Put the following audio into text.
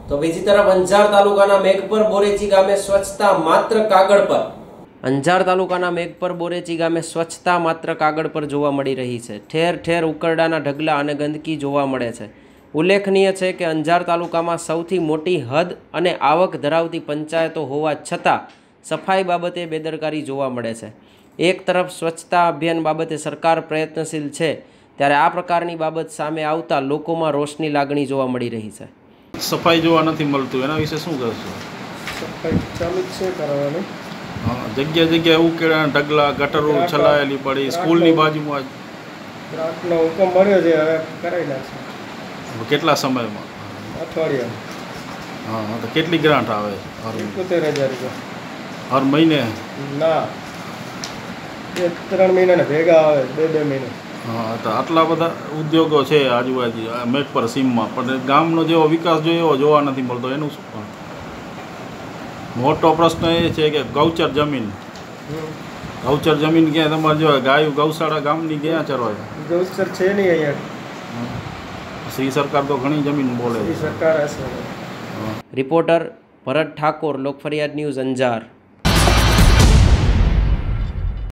તો બીજી તરફ અંજાર તાલુકાના મેઘપર બોરેચી ગામે સ્વચ્છતા માત્ર કાગળ પર. અંજાર તાલુકાના મેઘપર બોરેચી ગામે સ્વચ્છતા માત્ર કાગળ પર જોવા મળી રહી છે. ઠેર ઠેર ઉકરડાના ઢગલા અને ગંદકી જોવા મળે છે. ઉલ્લેખનીય છે કે અંજાર તાલુકામાં સૌથી મોટી હદ અને આવક ધરાવતી પંચાયતો હોવા છતાં સફાઈ બાબતે બેદરકારી જોવા મળે છે. એક તરફ સ્વચ્છતા અભિયાન બાબતે સરકાર પ્રયત્નશીલ છે, ત્યારે આ પ્રકારની બાબત સામે આવતા લોકોમાં રોષની લાગણી જોવા મળી રહી છે. સફાઈ જોવા નથી મળતું, એના વિશે શું કહેશો? સફાઈ ચાલુ જ છે કરવાની. જગ્યા જગ્યાએ ઉકેળા ઢગલા ગટરો છલાયેલી પડી, સ્કૂલની બાજુમાં ગ્રાન્ટનો હુકમ મળ્યો છે, હવે કરાવી નાખશે. કેટલા સમયમાં? અઠવાડિયા. તો કેટલી ગ્રાન્ટ આવે? 71,000 રૂપિયા. હર મહિને? ના, 3 મહિનાને ભેગા આવે, 2 મહિને. તો આટલા બધા ઉદ્યોગો છે આજુબાજુ મેઘપર સીમમાં, પણ ગામનો જેવો વિકાસ જોઈએ એવો જોવા નથી મળતો. એનું શું? મોટો પ્રશ્ન એ છે કે ગૌચર જમીન ક્યાં તમારે જો ગાયું ગૌશાળા ગામની ક્યાં ચરવાય? ગૌચર છે નહીં અહીંયા. શ્રી સરકાર તો ઘણી જમીન બોલે છે. સરકાર હશે. રિપોર્ટર ભરત ઠાકોર, લોકફરિયાદ ન્યૂઝ, અંજાર.